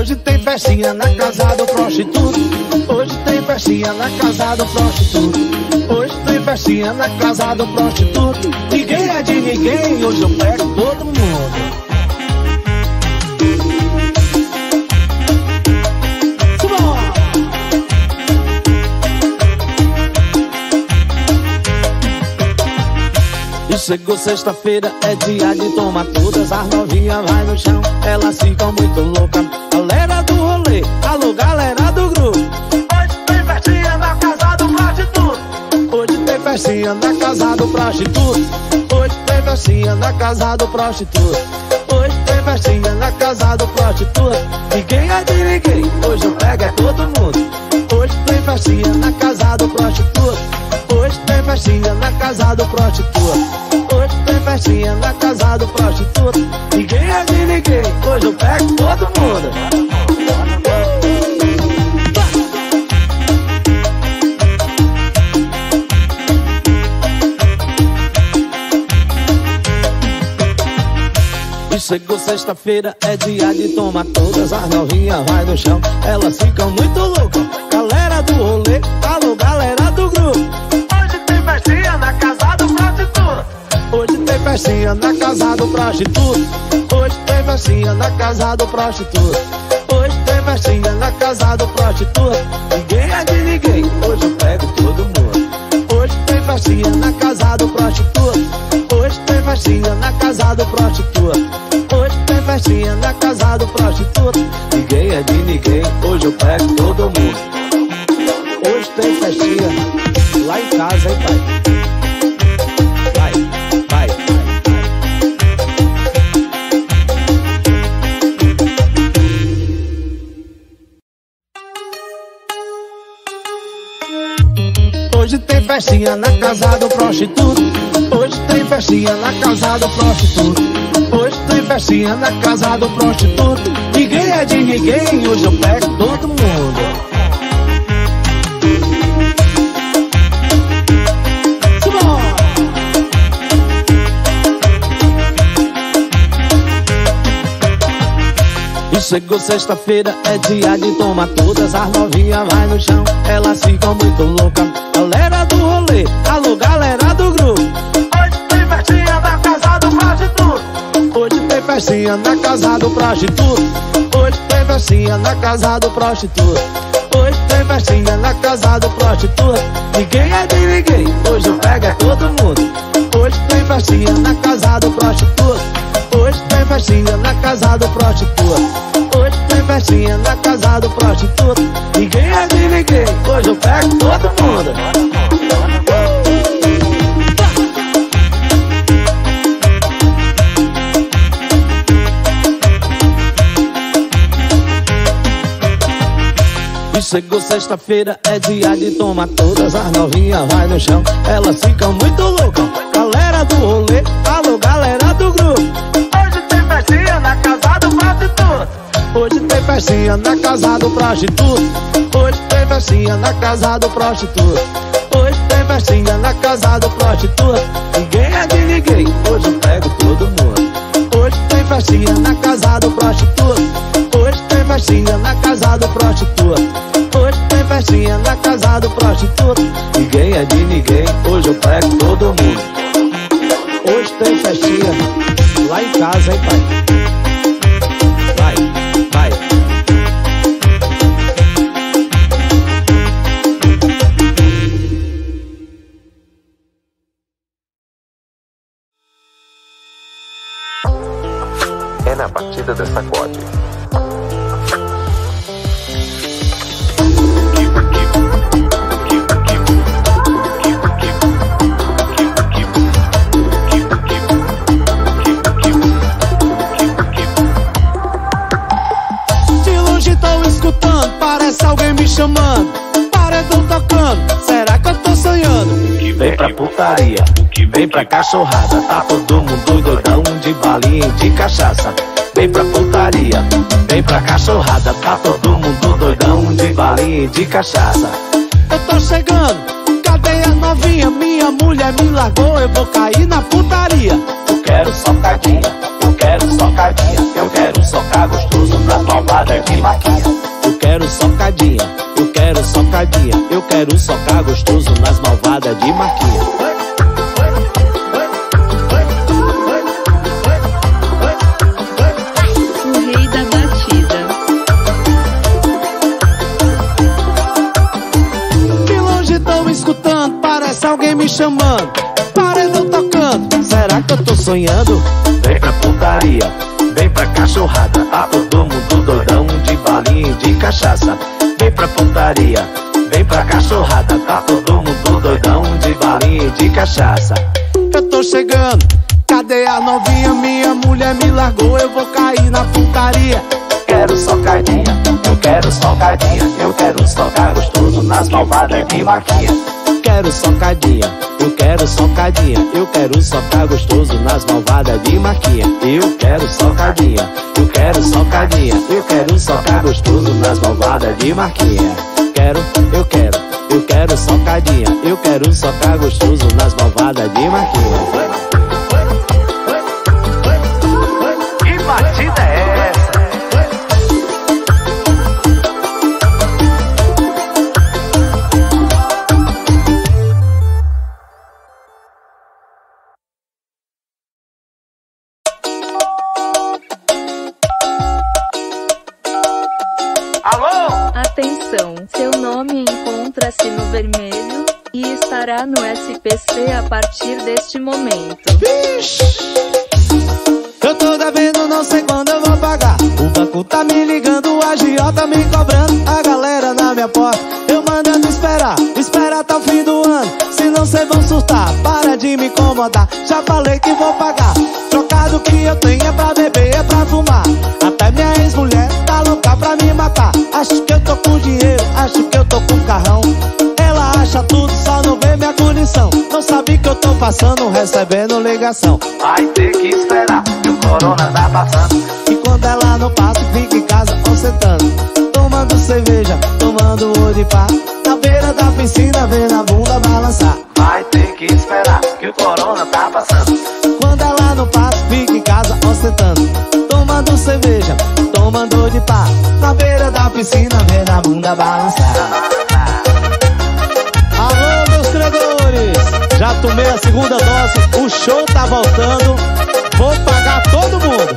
Hoje tem festinha na casa do prostituto. Hoje tem festinha na casa do prostituto. Hoje tem festinha na casa do prostituto. Ninguém é de ninguém, hoje eu pego todo mundo. E chegou sexta-feira, é dia de tomar todas. As novinhas vai no chão, elas ficam muito loucas. Galera do rolê, alô galera do grupo. Hoje tem festinha na casa do prostituto. Hoje tem festinha na casa do prostituto. Hoje tem festinha na casa do prostituto. Hoje tem festinha na casa do prostituto. Ninguém é de ninguém, hoje eu pego é todo mundo. Hoje tem festinha na casa do prostituto. Hoje tem festinha na casa do prostituto. Hoje tem festinha na casa do prostituto. Ninguém é de ninguém, hoje eu pego todo mundo. E chegou sexta-feira, é dia de tomar todas. As novinhas vai no chão, elas ficam muito loucas. Galera do rolê, alô galera do grupo. Hoje tem festinha na casa do prostituto. Hoje tem festinha na casa do prostituto. Hoje tem festinha na casa do prostituto. Hoje tem festinha na casa do prostituto. Ninguém é de ninguém, hoje eu pego todo mundo. Hoje tem festinha na casa do prostituto. Hoje tem festinha na casa do prostituto. Hoje tem festinha na casa do prostituto. Ninguém é de ninguém, hoje eu pego todo mundo. Hoje tem festinha lá em casa, hein, pai? Vai. Hoje tem festinha na casa do prostituto. Hoje tem festinha na casa do prostituto. Hoje tem festinha na casa do prostituto. Ninguém é de ninguém, hoje eu pego todo mundo. E chegou sexta-feira, é dia de tomar todas. As novinhas vai no chão, elas ficam muito loucas. Galera do rolê, alô galera do grupo. Hoje tem festinha na casa do prostituto. Hoje tem festinha na casa do prostituto. Hoje tem festinha na casa do prostituto. Hoje tem festinha na casa do prostituto. Ninguém é de ninguém, hoje eu pego é todo mundo. Hoje tem festinha na casa do prostituto. Hoje tem festinha na casa do prostituto. Hoje tem festinha na casa do prostituto. Ninguém é de ninguém, hoje eu pego todo mundo. E chegou sexta-feira, é dia de tomar todas. As novinhas vai no chão, elas ficam muito loucas. Galera do rolê, alô galera do grupo. Hoje tem festinha na casa do prostituto. Hoje tem festinha na casa do prostituto. Hoje tem festinha na casa do prostituto. Hoje tem festinha na casa do prostituto. Ninguém é de ninguém, hoje eu pego todo mundo. Hoje tem festinha na casa do prostituto. Hoje tem festinha na casa do prostituto. Hoje tem festinha na casa do prostituto. Ninguém é de ninguém, hoje eu pego todo mundo. Hoje tem festinha lá em casa, hein, pai? Vai. É na batida dessa sacode. Parece alguém me chamando, paredão tocando, será que eu tô sonhando? Vem pra putaria, vem pra cachorrada, tá todo mundo doidão de balinha e de cachaça. Vem pra putaria, vem pra cachorrada, tá todo mundo doidão de balinha e de cachaça. Eu tô chegando, cadê a novinha? Minha mulher me largou, eu vou cair na putaria. Eu quero socadinha, eu quero socadinha, eu quero socar gostoso na palmada de maquinha. socadinha, eu quero socar gostoso nas malvadas de Marquinha. O rei da batida. De longe tô escutando, parece alguém me chamando. Paredão tocando, será que eu tô sonhando? Vem pra putaria, vem pra cachorrada, tá todo mundo doidão de balinha e de cachaça. Vem pra putaria, vem pra cachorrada, tá todo mundo doidão de balinha e de cachaça. Eu tô chegando, cadê a novinha? Minha mulher me largou, eu vou cair na putaria. Quero socadinha, eu quero socadinha, eu quero socar gostoso nas malvadas de Marquinha. Quero socadinha, eu quero socadinha, eu quero socar gostoso nas malvadas de Marquinha. Eu quero socadinha, eu quero socadinha, eu quero socar gostoso nas malvadas de Marquinha. Eu quero socadinha, eu quero socar gostoso nas malvadas de Marquinha. Que batida é essa? Alô? Atenção, seu nome encontra-se no vermelho e estará no SPC a partir deste momento. Vixe! Eu tô devendo, não sei quando eu vou pagar. O banco tá me ligando, o agiota me cobrando, a galera na minha porta, eu mandando esperar até o fim do ano. Senão cês vão surtar, para de me incomodar. Já falei que vou pagar. Trocado que eu tenho é pra beber, é pra fumar. Até minha ex-mulher tá louca pra me matar. Acho que eu tô com dinheiro, acho que eu tô com carrão. Ela acha tudo, só não vê minha condição. Não sabe que eu tô passando, recebendo ligação. Vai ter que esperar, que o corona tá passando. E quando ela não passa, fica em casa ou sentando, tomando cerveja, tomando o de pá, na beira da piscina, vendo a bunda balançar. Vai ter que esperar, que o corona tá passando. Quando ela não passa, fica em casa ou sentando, tomando cerveja, tomando de pá, na beira da piscina, vendo a bunda balançar. Alô, meus credores, já tomei a segunda dose, o show tá voltando, vou pagar todo mundo.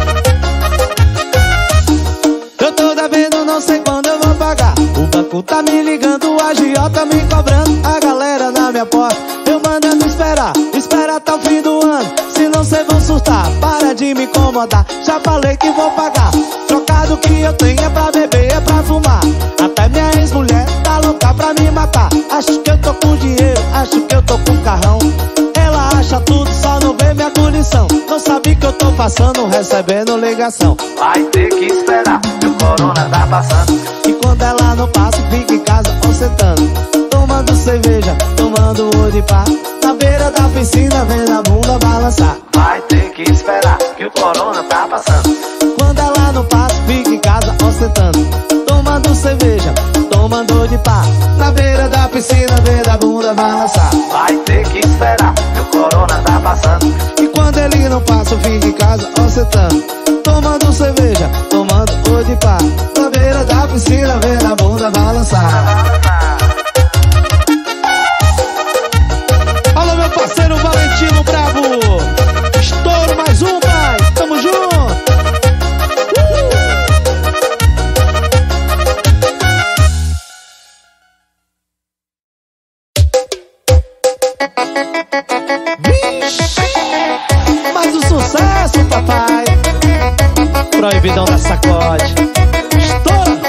Eu tô devendo, não sei quando eu vou pagar. O banco tá me ligando, o agiota me cobrando, a galera na minha porta, eu mandando esperar até o fim do ano. Senão cês vão surtar, para de me incomodar. Já falei que vou pagar. Trocado que eu tenho é pra beber, é pra fumar. Até minha ex-mulher tá louca pra me matar. Acho que eu tô com dinheiro, acho que eu tô com carrão. Ela acha tudo, só não vê minha condição. Não sabe que eu tô passando, recebendo ligação. Vai ter que esperar, que o corona tá passando. E quando ela não passa, fica em casa ou sentando, tomando cerveja, tomando o de pá, na beira da piscina, vendo a bunda balançar. Vai ter que esperar, que o corona tá passando. Quando ela não passa, fica em casa ou sentando, tomando cerveja, tomando de pá, na beira da piscina, vendo a bunda balançar. Vai ter que esperar, que o corona tá passando. E quando ele não passa, fica em casa ou sentando, tomando cerveja, tomando o de pá, na beira da piscina, vendo a bunda balançar. Alô, meu parceiro Valentino Bravo, estouro mais um, pai, tamo junto. Mais um sucesso, papai. Proibidão da sacode, estoura.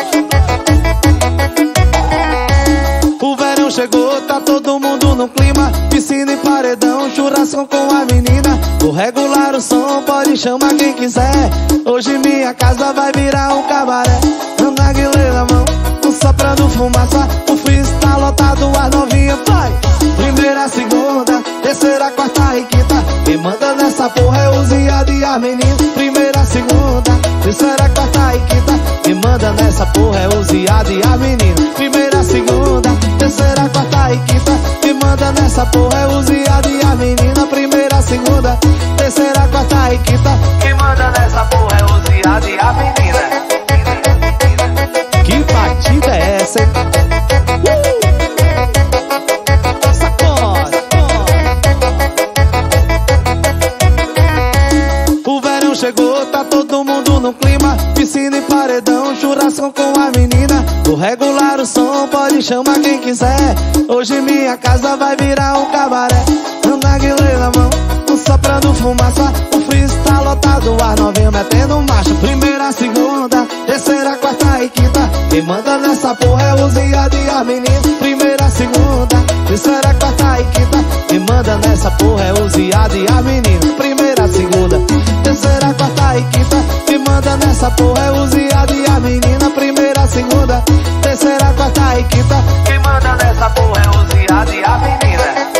O verão chegou, tá todo mundo no clima, piscina e paredão, churrasco com a menina. Vou regular o som, pode chamar quem quiser. Hoje minha casa vai virar um cabaré. Narguilé na mão, soprando fumaça. O freeze tá lotado, a novinha vai. Primeira, segunda, terceira, quarta e quinta. Quem manda nessa porra é o Ziad e a menina. Primeira, segunda, terceira, quarta e quinta. Quem manda nessa porra é o Ziad e a menina. Primeira, segunda, terceira, quarta e quinta. Quem manda nessa porra é o Ziad e a menina. Primeira, segunda, terceira, quarta e quinta. Quem manda nessa porra é o Ziad e a menina. Que batida é essa, hein? chegou, tá todo mundo no clima. Piscina e paredão, churrasco com a menina. Vou regular o som, pode chamar quem quiser. Hoje minha casa vai virar um cabaré. Narguilé na mão, soprando fumaça. O freeze tá lotado, ar novinho metendo marcha. Primeira, segunda, terceira, quarta e quinta. Quem manda nessa porra é o Ziad e a menina. Primeira, segunda, terceira, quarta e quinta. Quem manda nessa porra é o Ziad e a menina. Primeira, segunda, terceira, quarta e quinta. Quem manda nessa porra é o Ziad e a menina. Primeira, segunda, terceira, quarta e quinta. Quem manda nessa porra é o Ziad e a menina.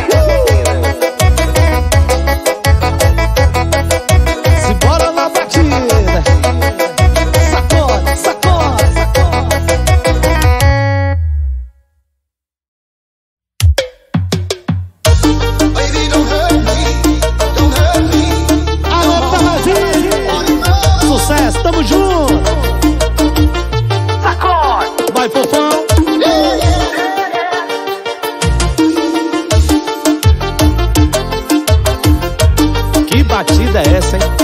Tamo junto! Sacode! Vai, fofão! Que batida é essa, hein?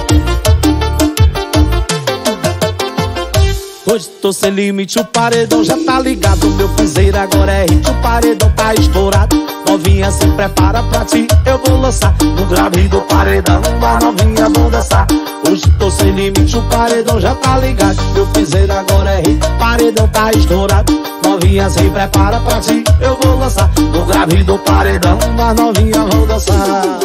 Hoje tô sem limite, o paredão já tá ligado. Meu piseiro agora é hit, o paredão tá estourado. Novinha se prepara pra ti, eu vou lançar. No grave do paredão, as novinhas vão dançar. Hoje tô sem limite, o paredão já tá ligado. Meu piseiro agora é hit, o paredão tá estourado. Novinha se prepara pra ti, eu vou lançar. No grave do paredão, as novinhas vão dançar.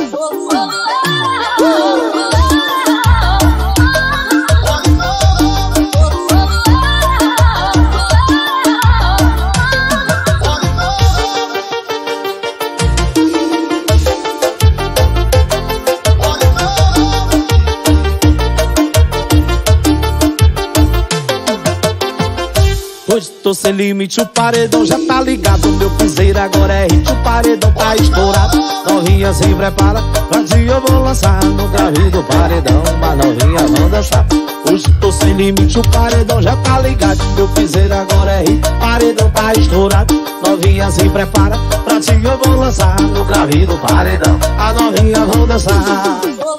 Hoje tô sem limite, o paredão já tá ligado. Meu piseiro agora é hit, o paredão tá estourado. Novinha se prepara, pra ti eu vou lançar. No grave do paredão, mas novinha vão dançar. Hoje tô sem limite, o paredão já tá ligado. Meu piseiro agora é hit, o paredão tá estourado. Novinha se prepara, pra ti eu vou lançar. No grave do paredão, as novinhas vão dançar.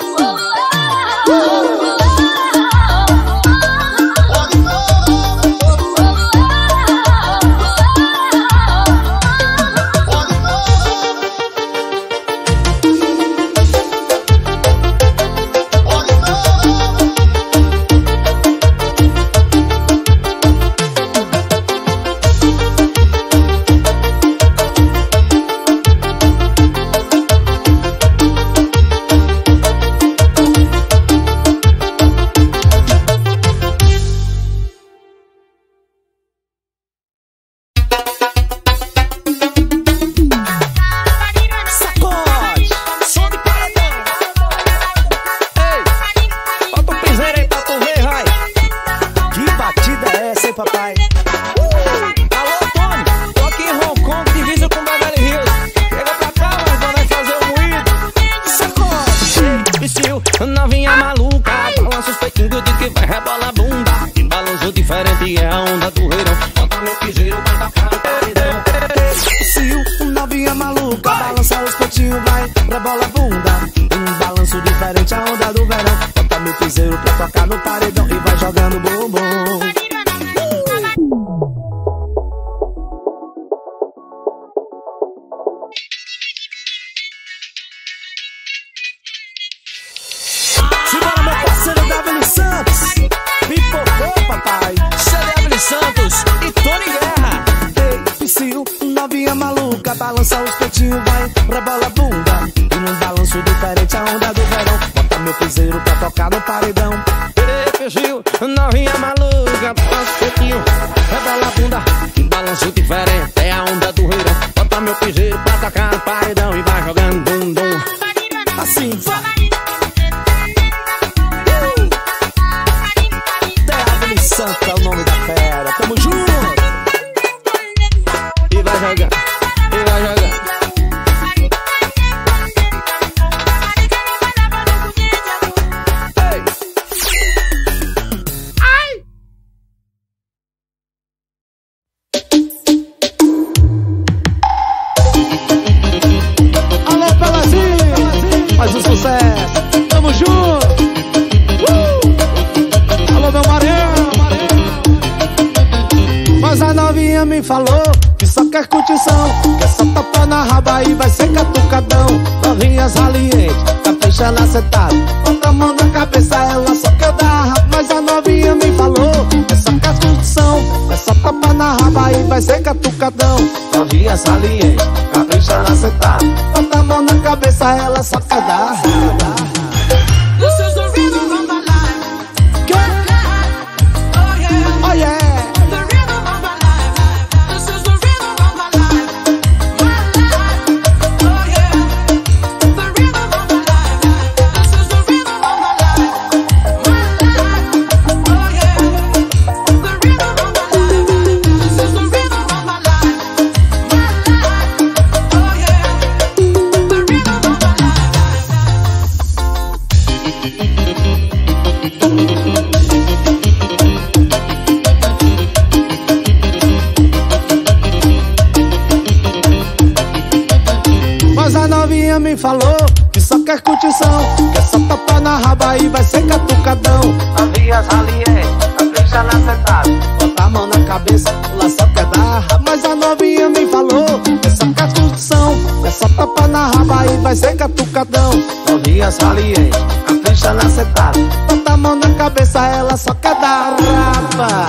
Papai. Alô, Tony, tô aqui em Hong Kong, divisa com Beverly Hills. Chega pra cá, mas vai fazer o moído. Sacode, estilo, novinha maluca. Balança os peitinhos de que vai rebola a bunda. Que balanço diferente é a onda do reirão. Bota meu piseiro, vai tacar no paredão. Estilo, novinha maluca. Balança os peitinhos, vai rebola a bunda. Um balanço diferente, a onda do verão. Bota meu piseiro pra tocar no paredão e vai jogando bumbum. Santos, pipocou, papai. CW Santos e Tony Guerra. Ei, Psyu, novinha maluca. Balança os peitinhos, vai, rebola a bunda. E num balanço diferente, a onda do verão. Bota meu piseiro pra tocar no paredão. Ei, Psyu, novinha maluca. Balança os peitinhos, rebola a bunda. E balanço diferente, é a onda do reirão. Bota meu piseiro pra tocar no paredão. E vai jogando bundum. Assim, vai. Santo é o nome da fera, tamo junto! E vai jogar, e vai jogar. falou que só quer curtição, quer só tapa na raba e vai ser catucadão. Novinha saliente, capricha na sentada, bota a mão na cabeça, ela só quer dar. Mas a novinha me falou que só quer curtição, quer só tapa na raba e vai ser catucadão. Novinha saliente, capricha na sentada, bota a mão na cabeça, ela só quer dar. Mas a novinha me falou que só quer curtição, quer só tapa na raba e vai ser catucadão. Novinha saliente, capricha na sentada, bota a mão na cabeça, ela só quer dar. Mas a novinha me falou que só quer curtição, quer só tapa na raba e vai ser catucadão. Novinha saliente, capricha na sentada, bota a mão na cabeça, ela só quer dar raba.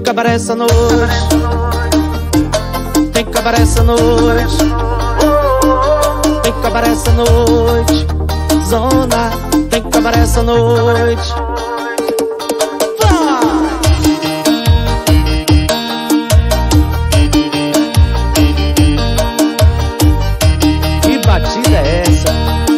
cabaré essa noite, tem cabaré essa noite, tem cabaré essa noite, zona, tem cabaré essa noite. Que batida é essa?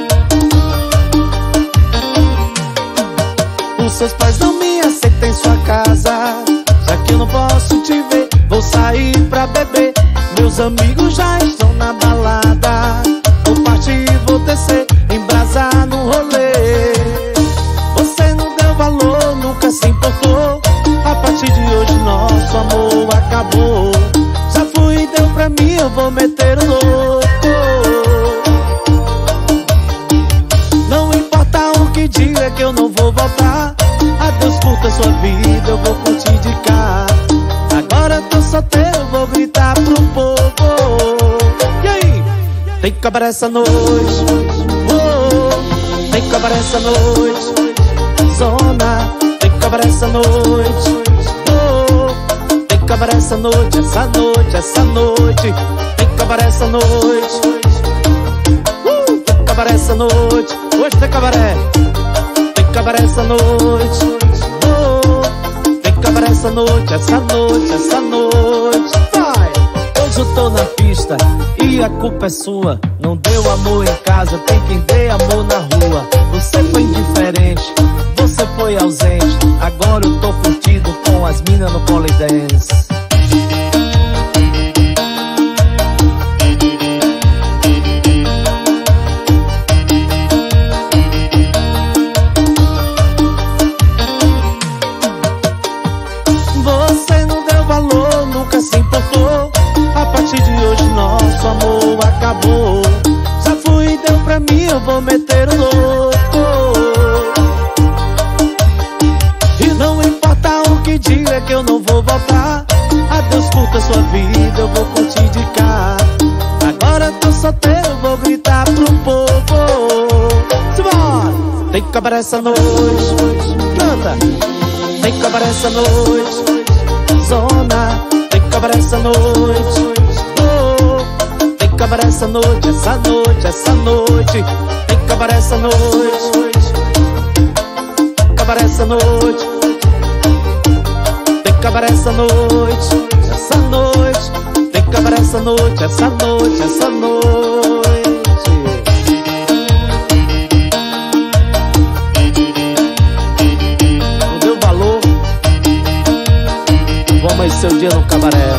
Os seus pais não me aceitam em sua casa, já que eu não posso te ver, vou sair pra beber. Meus amigos já estão na balada, vou partir e vou descer, embrasar no rolê. Você não deu valor, nunca se importou, a partir de hoje nosso amor acabou. Já fui e deu pra mim, eu vou meter o louco. Não importa o que diga que eu não vou voltar, adeus, curta sua vida, eu vou curtir de cá. Agora tô solteiro, vou gritar pro povo. E aí? Tem cabaré essa noite, oh, tem cabaré essa noite, zona, tem cabaré essa noite, oh, tem cabaré essa noite, essa noite, essa noite, tem cabaré essa noite, tem cabaré essa noite, hoje tem cabaré, tem cabaré essa noite, oh, tem cabaré essa noite, essa noite, essa noite, vai! Hoje eu tô na pista e a culpa é sua. Não deu amor em casa, tem quem dê amor na rua. Você foi indiferente, você foi ausente, agora eu tô curtido com as minas no polidense. Você não deu valor, nunca se importou, a partir de hoje nosso amor acabou. Já fui e deu pra mim, eu vou meter o louco. E não importa o que diga que eu não vou voltar, adeus, curta sua vida, eu vou curtir de cá. Agora tô solteiro, eu vou gritar pro povo. Simbora! Tem cabaré essa noite, canta! Tem cabaré essa noite, zona, tem cabaré essa noite, oh, tem cabaré essa noite, essa noite, essa noite, tem cabaré essa noite, cabaré essa noite, tem cabaré essa noite, essa noite, tem cabaré essa noite, essa noite, essa noite. Não deu valor, vou amanhecer o dia no cabaré.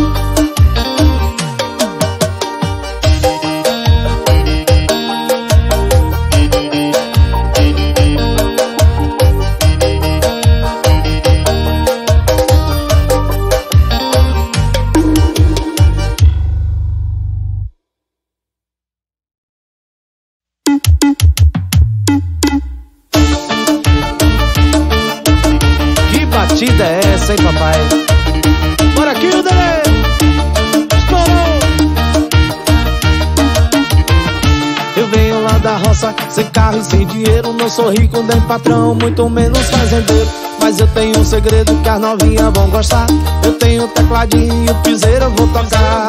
Que batida é essa, hein, papai? Bora aqui, o Dele! Estourou! Eu venho lá da roça, sem carro e sem dinheiro, não sou rico nem patrão, muito menos fazendeiro. Mas eu tenho um segredo que as novinhas vão gostar. Eu tenho um tecladinho e o piseiro eu vou tocar.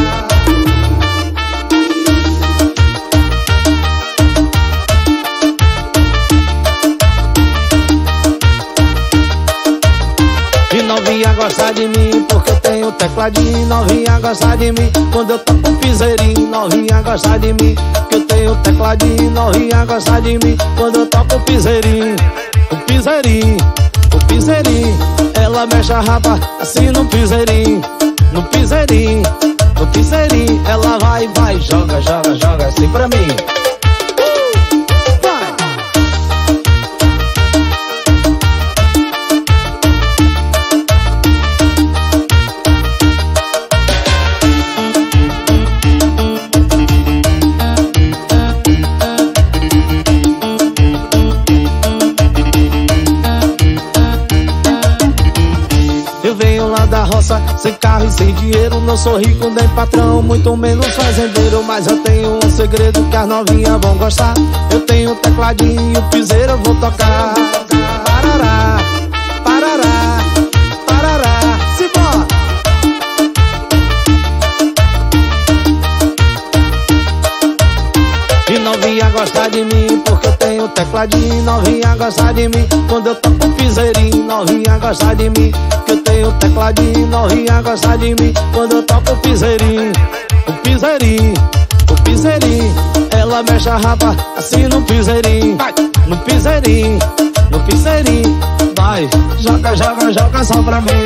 E novinha gosta de mim porque eu tenho tecladinho. Novinha gosta de mim quando eu toco um piseirinho. Novinha gosta de mim porque eu tenho tecladinho. Novinha gosta de mim quando eu toco um piseirinho. O piseirinho, o piseirinho. Ela mexe a raba assim no piseirinho. No piseirinho, no piseirinho. Ela vai, vai, joga, joga, joga assim pra mim. Sem carro e sem dinheiro, não sou rico nem patrão, muito menos fazendeiro. Mas eu tenho um segredo que as novinhas vão gostar. Eu tenho um tecladinho e o piseiro eu vou tocar. Parará, parará, parará. gosta de mim, porque eu tenho tecladinho. Novinha gosta de mim quando eu toco piseirinho. Novinha gosta de mim, que eu tenho tecladinho. Novinha gosta de mim quando eu toco piseirinho. O piseirinho, o piseirinho. Ela mexe a raba assim no piseirinho. No piseirinho, no piseirinho. Vai, joga, joga, joga só pra mim.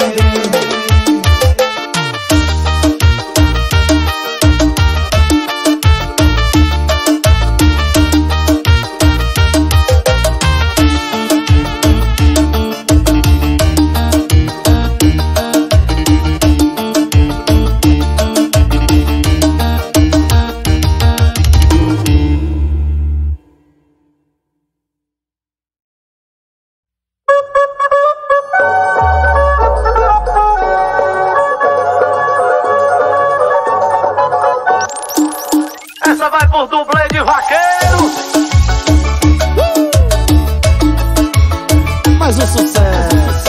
Essa vai por dublê de vaqueiro. Mais um sucesso.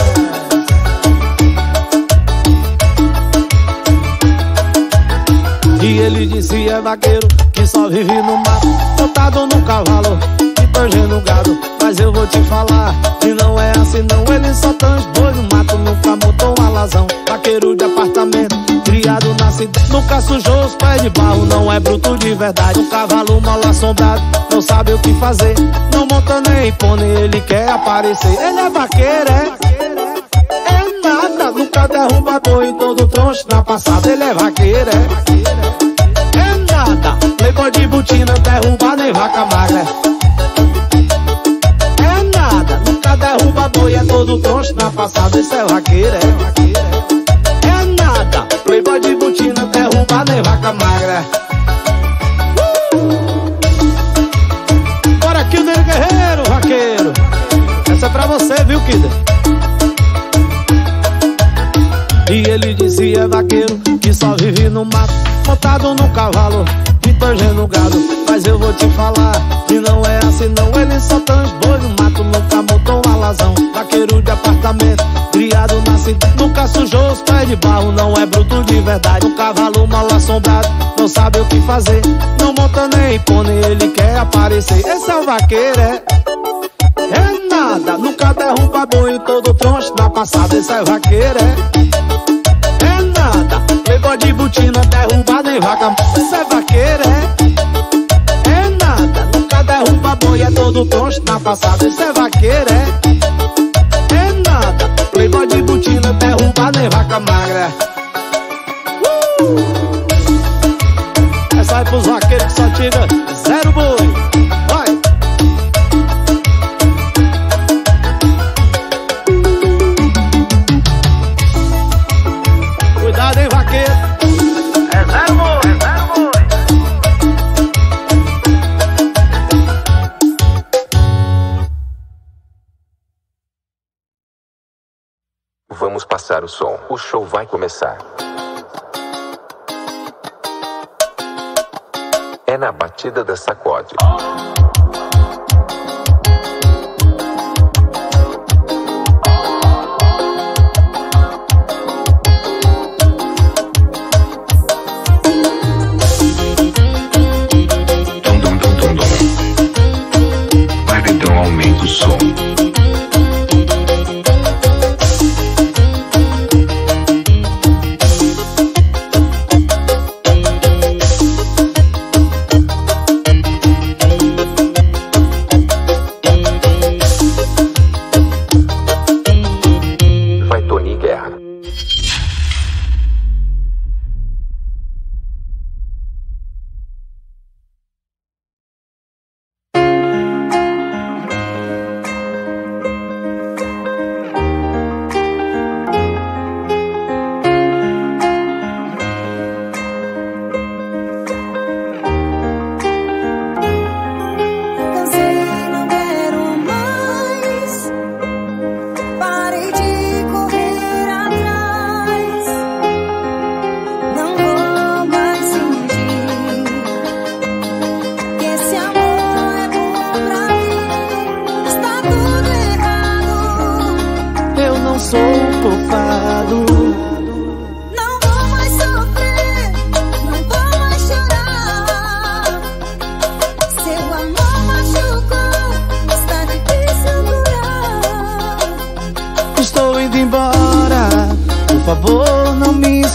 E ele dizia vaqueiro que só vive no mato, montado no cavalo e tangendo gado. Mas eu vou te falar que não é assim não. Ele só tange boi no mato, nunca montou um alazão. Vaqueiro de apartamento, criado na cidade, nunca sujou os pés de barro, não é bruto de verdade. Um cavalo mal assombrado, não sabe o que fazer, não monta nem pônei, ele quer aparecer. Ele é vaqueiro, é nada, nunca derruba boi, todo troncho na passada. Ele é vaqueiro, é nada, playboy de botina, derruba nem vaca magra. É nada, nunca derruba boi, é todo troncho na passada. Esse é vaqueiro, é nada, playboy de botina, derruba nem vaca magra. Bora, Kilder Guerreiro, vaqueiro. Essa é pra você, viu, Kilder? E ele dizia vaqueiro que só vive no mato, montado no cavalo e tangendo gado. Mas eu vou te falar que não é assim não. Ele só tange boi no mato, nunca montou um alazão. Vaqueiro de apartamento, criado na cidade, nunca sujou os pés de barro, não é bruto de verdade. Um cavalo mal assombrado, não sabe o que fazer, não monta nem pônei, ele quer aparecer. Esse é o vaqueiro, é nada, nunca derruba boi, todo troncho na passada. Esse é o vaqueiro, é nada, playboy de botina, derruba nem vaca. Esse é vaqueiro, é nada, nunca derruba boi, é todo troncho na passada. Esse é vaqueiro, é nada, playboy de botina, derruba nem vaca magra. Essa vai pros vaqueiros que só tira zero boi. Vai! Cuidado, hein, vaqueiro. É zero boi, é zero boi. Vamos passar o som. O show vai começar. É na batida da sacode. Dum dum dum dum dum. Paredão, aumenta o som.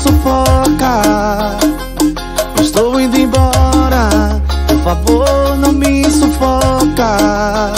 sufoca. Estou indo embora, por favor, não me sufoca.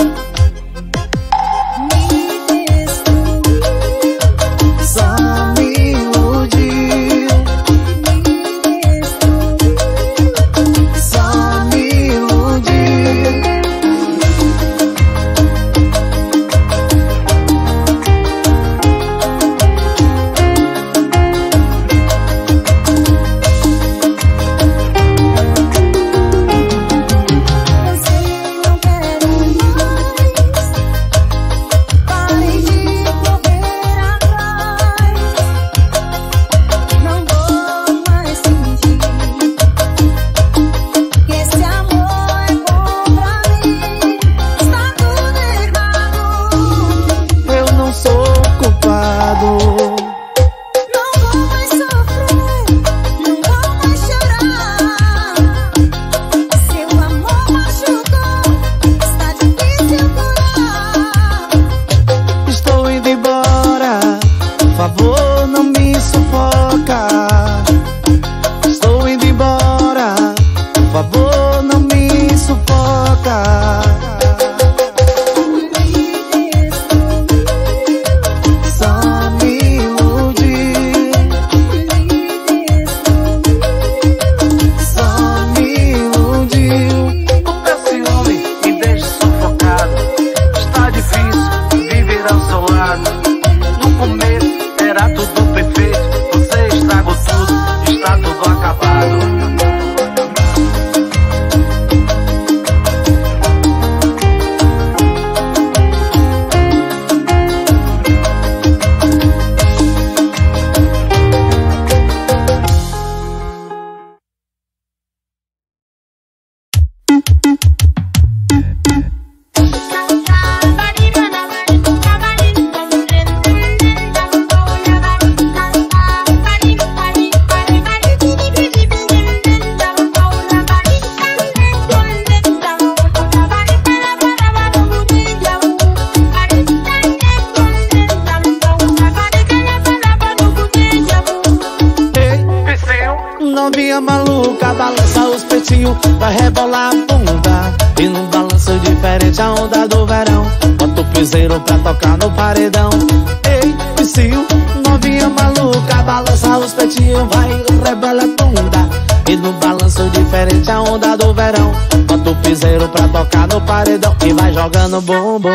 Novinha maluca, balança os peitinhos, vai rebolar a bunda. E num balanço diferente a onda do verão, bota o piseiro pra tocar no paredão. Ei, vicio, novinha maluca, balança os peitinhos, vai rebolar a bunda. E num balanço diferente a onda do verão, bota o piseiro pra tocar no paredão. E vai jogando bumbum.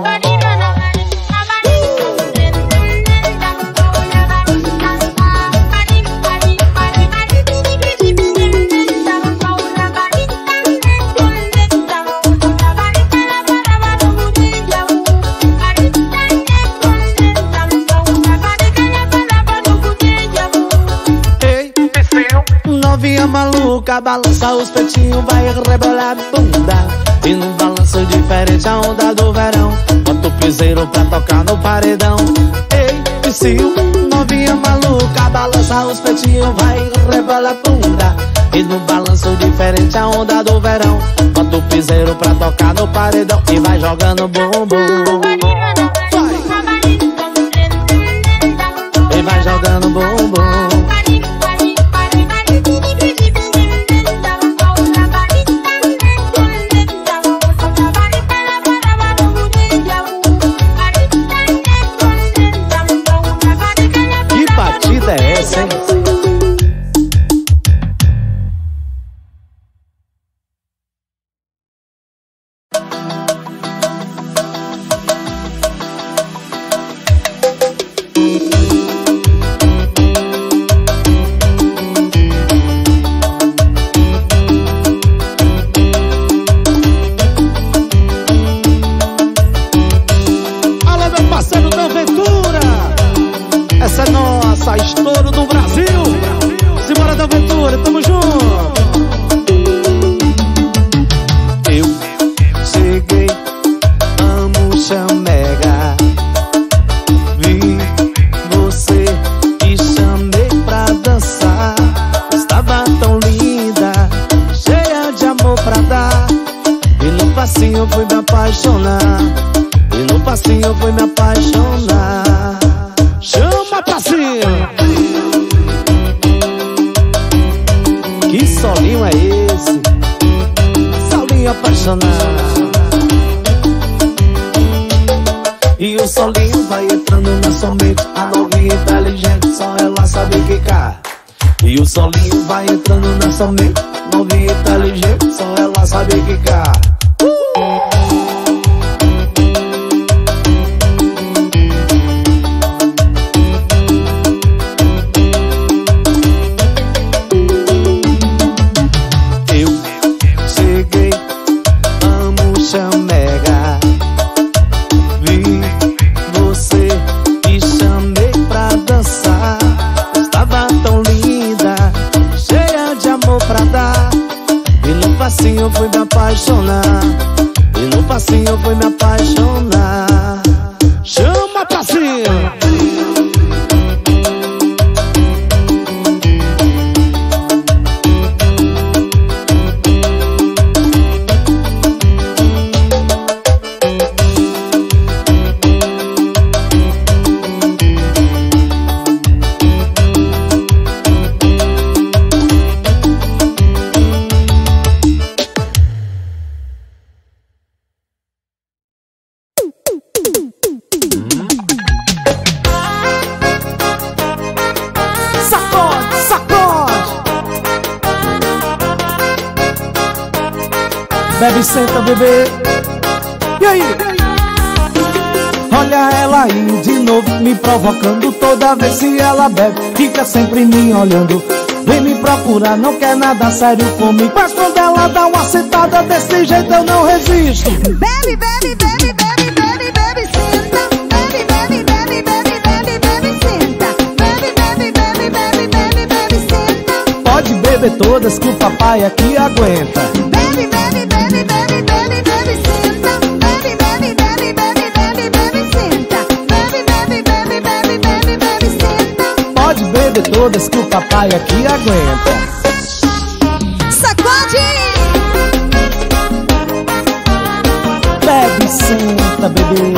Novinha maluca, balança os peitinhos, vai rebolar a bunda. E num balanço diferente a onda do verão, bota o piseiro pra tocar no paredão. Ei, vicio, novinha maluca, balança os peitinhos, vai rebolar a bunda. E num balanço diferente a onda do verão, bota o piseiro pra tocar no paredão. E vai jogando bumbum. E vai jogando bumbum. É essa, hein? Alô, meu parceiro da Aventura! Essa é nossa, estouro do Brasil. Simbora da Aventura, tamo junto. Eu cheguei, amo chamega. Vi você e chamei pra dançar. Estava tão linda, cheia de amor pra dar. E no passinho fui me apaixonar. E no passinho fui me apaixonar. Chama pra cima. solinho vai entrando na sua mente. A novinha inteligente, só ela sabe quicar. E o solinho vai entrando na sua mente. Novinha inteligente, só ela sabe quicar. Eu fui me apaixonar, e no passinho eu fui me apaixonar. Chama, passinho! Bebe, senta, bebê. E aí? Olha ela aí de novo me provocando. Toda vez que ela bebe, fica sempre me olhando. Vem me procurar, não quer nada sério comigo. Mas quando ela dá uma sentada desse jeito eu não resisto. Bebe, bebe, bebe, bebe, bebe, bebe, senta. Bebe, bebe, bebe, bebe, bebe, bebe, senta. Bebe, bebe, bebe, bebe, bebe, bebe, senta. Pode beber todas que o papai aqui aguenta. Bebe, bebe, bebe, bebe, bebe, bebe, senta. Bebe, bebe, bebe, bebe, bebe, bebe, senta. Bebe, bebe, bebe, bebe, bebe, bebe, senta. Pode beber todas que o papai aqui aguenta. Sacode! Bebe, senta, bebê.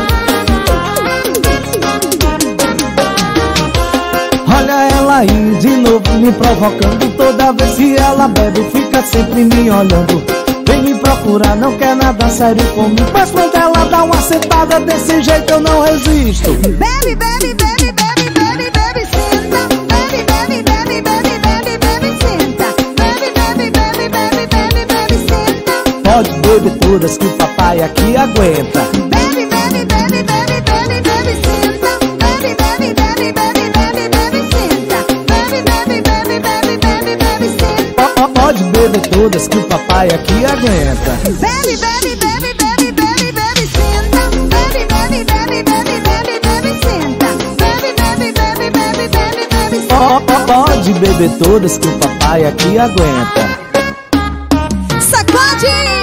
Olha ela aí de novo me provocando. Toda vez que ela bebe, fica sempre me olhando. Vem me procurar, não quer nada sério comigo. Mas quando ela dá uma sentada desse jeito eu não resisto. Bebe, bebe, bebe, bebe, bebe, bebe, senta. Bebe, bebe, bebe, bebe, bebe, bebe, senta. Bebe, bebe, bebe, bebe, bebe, bebe, senta. Pode beber todas que o papai aqui aguenta. Bebe, bebe, bebe, bebe, bebe, bebe, senta. Bebe, bebe, bebe, bebe, bebe, bebe, senta. Bebe, bebe, bebe, bebe, bebe, bebe, senta. Pode beber todas que o papai aqui aguenta. Bebe, bebe, bebe, bebe, bebe, bebe, senta. Bebe, bebe, bebe, bebe, bebe, bebe, senta. Bebe, bebe, bebe, bebe, bebe, bebe, senta. Pode beber todas que o papai aqui aguenta. Sacode!